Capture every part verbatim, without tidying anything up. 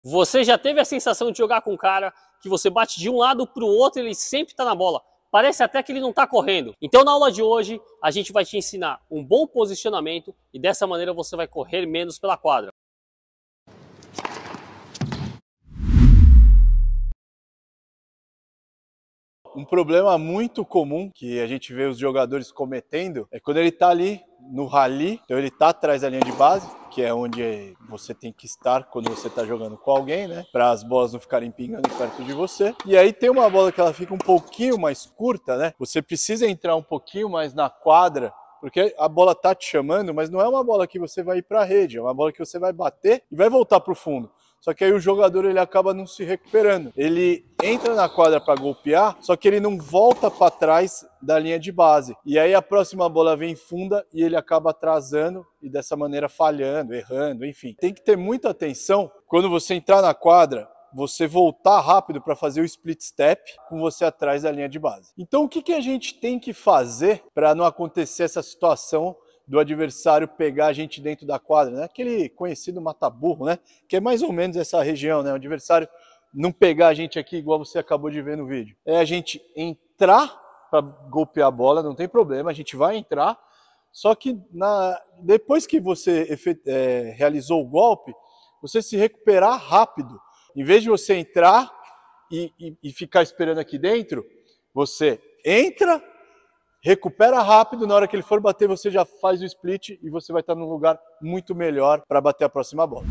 Você já teve a sensação de jogar com um cara que você bate de um lado para o outro e ele sempre está na bola? Parece até que ele não está correndo. Então na aula de hoje a gente vai te ensinar um bom posicionamento e dessa maneira você vai correr menos pela quadra. Um problema muito comum que a gente vê os jogadores cometendo é quando ele está ali no rally, então ele está atrás da linha de base, que é onde você tem que estar quando você está jogando com alguém, né? Para as bolas não ficarem pingando perto de você. E aí tem uma bola que ela fica um pouquinho mais curta, né? Você precisa entrar um pouquinho mais na quadra, porque a bola tá te chamando, mas não é uma bola que você vai ir para a rede, é uma bola que você vai bater e vai voltar para o fundo. Só que aí o jogador ele acaba não se recuperando. Ele entra na quadra para golpear, só que ele não volta para trás da linha de base. E aí a próxima bola vem funda e ele acaba atrasando e dessa maneira falhando, errando, enfim. Tem que ter muita atenção quando você entrar na quadra, você voltar rápido para fazer o split step com você atrás da linha de base. Então o que, que a gente tem que fazer para não acontecer essa situação do adversário pegar a gente dentro da quadra, né? Aquele conhecido mata-burro, né? Que é mais ou menos essa região, né? O adversário não pegar a gente aqui igual você acabou de ver no vídeo. É a gente entrar para golpear a bola, não tem problema, a gente vai entrar, só que na... depois que você efet... é, realizou o golpe, você se recuperar rápido. Em vez de você entrar e, e, e ficar esperando aqui dentro, você entra, recupera rápido, na hora que ele for bater você já faz o split e você vai estar num lugar muito melhor para bater a próxima bola.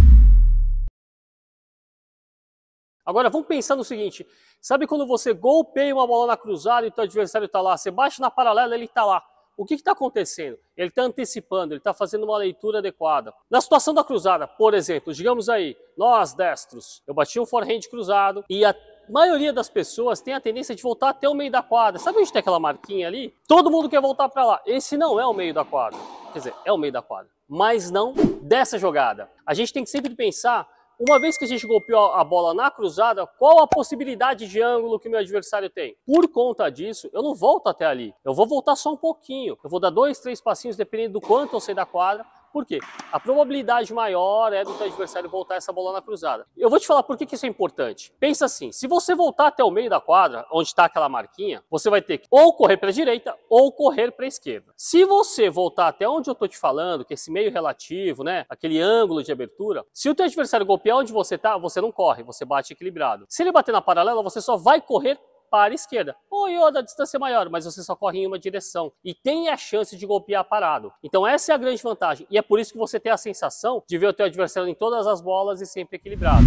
Agora vamos pensar no seguinte, sabe quando você golpeia uma bola na cruzada e o teu adversário está lá, você bate na paralela, ele está lá. O que está acontecendo? Ele está antecipando, ele está fazendo uma leitura adequada. Na situação da cruzada, por exemplo, digamos aí, nós destros, eu bati um forehand cruzado e a A maioria das pessoas tem a tendência de voltar até o meio da quadra. Sabe onde tem aquela marquinha ali? Todo mundo quer voltar para lá. Esse não é o meio da quadra. Quer dizer, é o meio da quadra. Mas não dessa jogada. A gente tem que sempre pensar, uma vez que a gente golpeou a bola na cruzada, qual a possibilidade de ângulo que o meu adversário tem? Por conta disso, eu não volto até ali. Eu vou voltar só um pouquinho. Eu vou dar dois, três passinhos, dependendo do quanto eu sei da quadra. Por quê? A probabilidade maior é do teu adversário voltar essa bola na cruzada. Eu vou te falar por que, que isso é importante. Pensa assim, se você voltar até o meio da quadra, onde está aquela marquinha, você vai ter que ou correr para a direita ou correr para a esquerda. Se você voltar até onde eu estou te falando, que é esse meio relativo, né, aquele ângulo de abertura, se o teu adversário golpear onde você está, você não corre, você bate equilibrado. Se ele bater na paralela, você só vai correr para a esquerda. Ou Yoda, a distância é maior, mas você só corre em uma direção e tem a chance de golpear parado. Então essa é a grande vantagem e é por isso que você tem a sensação de ver o teu adversário em todas as bolas e sempre equilibrado.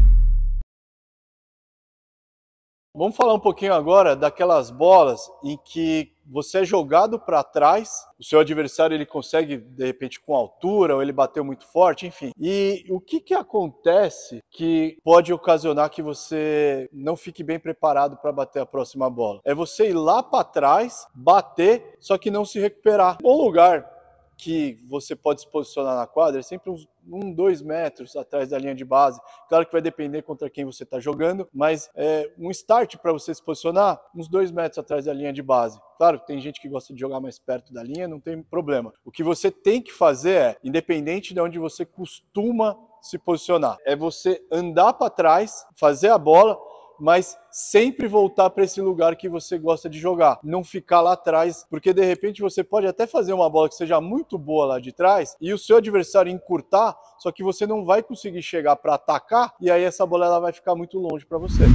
Vamos falar um pouquinho agora daquelas bolas em que você é jogado para trás, o seu adversário ele consegue, de repente, com altura, ou ele bateu muito forte, enfim. E o que, que acontece que pode ocasionar que você não fique bem preparado para bater a próxima bola? É você ir lá para trás, bater, só que não se recuperar. Um bom lugar que você pode se posicionar na quadra é sempre uns um, dois metros atrás da linha de base. Claro que vai depender contra quem você está jogando, mas é, um start para você se posicionar, uns dois metros atrás da linha de base. Claro que tem gente que gosta de jogar mais perto da linha, não tem problema. O que você tem que fazer é, independente de onde você costuma se posicionar, é você andar para trás, fazer a bola, mas sempre voltar para esse lugar que você gosta de jogar. Não ficar lá atrás, porque de repente você pode até fazer uma bola que seja muito boa lá de trás e o seu adversário encurtar, só que você não vai conseguir chegar para atacar e aí essa bola ela vai ficar muito longe para você.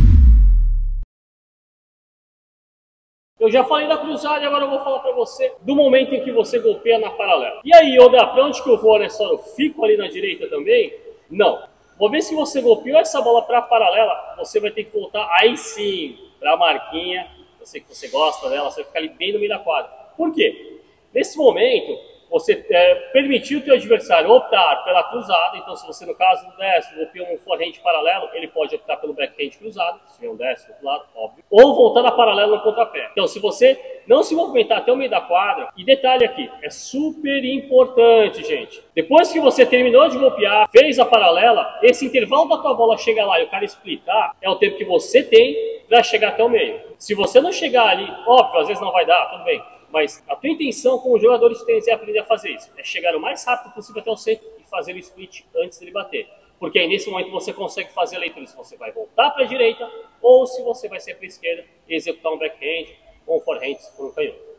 Eu já falei da cruzada e agora eu vou falar para você do momento em que você golpeia na paralela. E aí, Yoda, para onde que eu vou nessa hora? Eu fico ali na direita também? Não. Uma vez que você golpeou essa bola para a paralela, você vai ter que voltar aí sim para a marquinha. Eu sei que você gosta dela, você vai ficar ali bem no meio da quadra. Por quê? Nesse momento, você é, permitiu o teu adversário optar pela cruzada. Então, se você, no caso do destro, golpeou um forehand paralelo, ele pode optar pelo backhand cruzado, se tiver um destro do outro lado, óbvio. Ou voltar na paralela no contrapé. Então, se você não se movimentar até o meio da quadra, e detalhe aqui, é super importante, gente. Depois que você terminou de golpear, fez a paralela, esse intervalo da tua bola chegar lá e o cara splitar, é o tempo que você tem para chegar até o meio. Se você não chegar ali, óbvio, às vezes não vai dar, tudo bem. Mas a tua intenção como jogador de tênis é aprender a fazer isso. É chegar o mais rápido possível até o centro e fazer o split antes dele bater. Porque aí nesse momento você consegue fazer a leitura se você vai voltar para a direita ou se você vai ser para a esquerda e executar um backhand ou um forehand se for um canhoto.